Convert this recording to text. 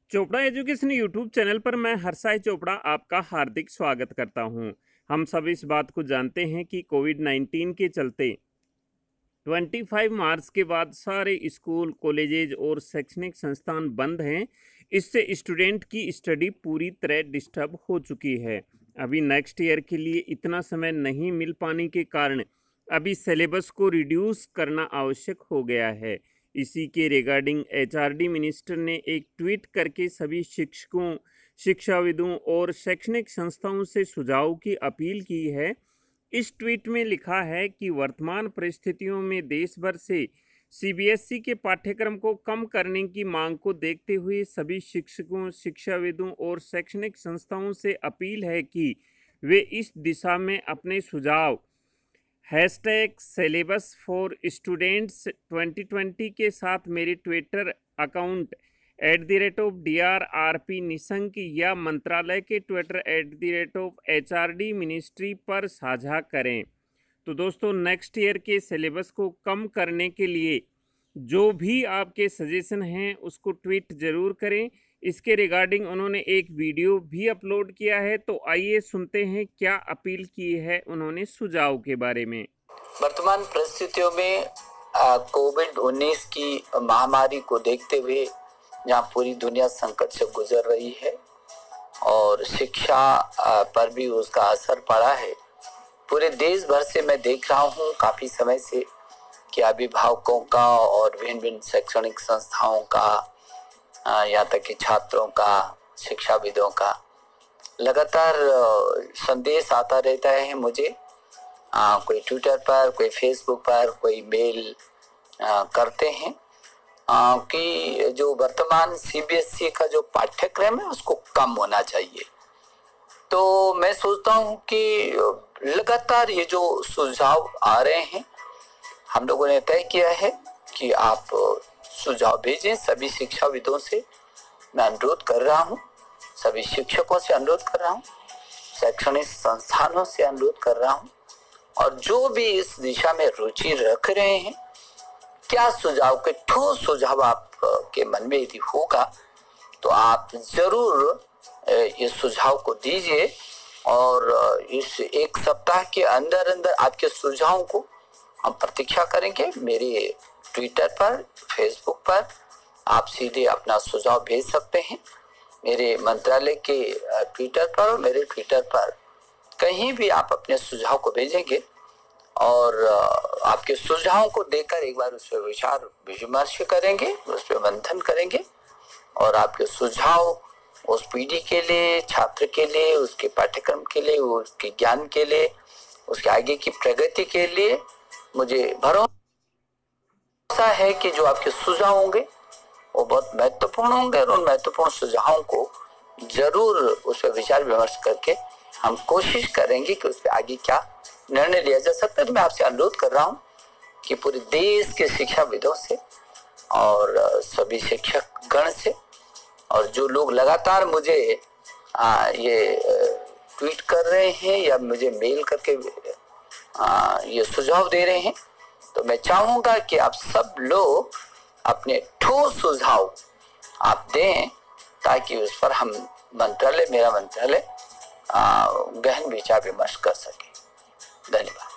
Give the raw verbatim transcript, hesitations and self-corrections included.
Chopra education YouTube channel पर मैं हर्षाय चोपड़ा आपका हार्दिक स्वागत करता हूं। हम सब इस बात को जानते हैं कि कोविड नाइन्टीन के चलते पच्चीस मार्च के बाद सारे स्कूल, कॉलेजेज और शैक्षणिक संस्थान बंद हैं। इससे स्टूडेंट की स्टडी पूरी तरह डिस्टर्ब हो चुकी है। अभी नेक्स्ट ईयर के लिए इतना समय नहीं मिल पाने के कारण अभी सिलेबस को रिड्यूस करना आवश्यक हो गया है। इसी के रिगार्डिंग एचआरडी मिनिस्टर ने एक ट्वीट करके सभी शिक्षकों, शिक्षाविदों और शैक्षणिक संस्थाओं से सुझाव की अपील की है। इस ट्वीट में लिखा है कि वर्तमान परिस्थितियों में देश भर से सीबीएसई के पाठ्यक्रम को कम करने की मांग को देखते हुए सभी शिक्षकों, शिक्षाविदों और शैक्षणिक संस्थाओं से अपील है कि वे इस दिशा में अपने सुझाव hashtag syllabus for students twenty twenty के साथ मेरे Twitter account at the rate of D R R P Nishank या मंत्रालय के Twitter at the rate of H R D ministry पर साझा करें। तो दोस्तों, नेक्स्ट ईयर के सिलेबस को कम करने के लिए जो भी आपके सजेशन हैं उसको ट्वीट ज़रूर करें। इसके रिगार्डिंग उन्होंने एक वीडियो भी अपलोड किया है, तो आइए सुनते हैं क्या अपील की है उन्होंने सुझाव के बारे में। वर्तमान परिस्थितियों में कोविड उन्नीस की महामारी को देखते हुए जहाँ पूरी दुनिया संकट से गुजर रही है और शिक्षा पर भी उसका असर पड़ा है, पूरे देश भर से मैं देख रहा हूँ काफ़ी समय से कि अभिभावकों का और भिन्न भिन्न शैक्षणिक संस्थाओं का, यहाँ तक कि छात्रों का, शिक्षाविदों का लगातार संदेश आता रहता है मुझे। आ, कोई ट्विटर पर, कोई फेसबुक पर, कोई मेल आ, करते हैं आ, कि जो वर्तमान सीबीएसई का जो पाठ्यक्रम है उसको कम होना चाहिए। तो मैं सोचता हूँ कि लगातार ये जो सुझाव आ रहे हैं, हम लोगों ने तय किया है कि आप सुझाव भेजें। सभी शिक्षाविदों से मैं अनुरोध कर रहा हूँ, सभी शिक्षकों से अनुरोध कर रहा हूँ, शैक्षणिक संस्थानों से अनुरोध कर रहा हूँ, और जो भी इस दिशा में रुचि रख रहे हैं, क्या सुझाव के ठोस सुझाव आप के मन में यदि होगा तो आप जरूर इस सुझाव को दीजिए। और इस एक सप्ताह के अंदर अंदर आपके सुझावों को हम प्रतीक्षा करेंगे। मेरे ट्विटर पर, फेसबुक पर आप सीधे अपना सुझाव भेज सकते हैं। मेरे मंत्रालय के ट्विटर पर और मेरे ट्विटर पर कहीं भी आप अपने सुझाव को भेजेंगे और आपके सुझावों को देखकर एक बार उस पर विचार विमर्श करेंगे, उस पर मंथन करेंगे और आपके सुझाव उस पीढ़ी के लिए, छात्र के लिए, उसके पाठ्यक्रम के लिए, उसके ज्ञान के लिए, उसके आगे की प्रगति के लिए मुझे भरोसा है कि जो आपके सुझाव होंगे वो बहुत महत्वपूर्ण होंगे और उन महत्वपूर्ण सुझावों को जरूर उस पर विचार विमर्श करके हम कोशिश करेंगे कि उस पर आगे क्या निर्णय लिया जा सकता है। तो मैं आपसे अनुरोध कर रहा हूँ कि पूरे देश के शिक्षाविदों से और सभी शिक्षक गण से और जो लोग लगातार मुझे आ, ये ट्वीट कर रहे हैं या मुझे मेल करके आ, ये सुझाव दे रहे हैं, तो मैं चाहूँगा कि आप सब लोग अपने ठोस सुझाव आप दें ताकि उस पर हम मंत्रालय, मेरा मंत्रालय गहन विचार विमर्श कर सके। धन्यवाद।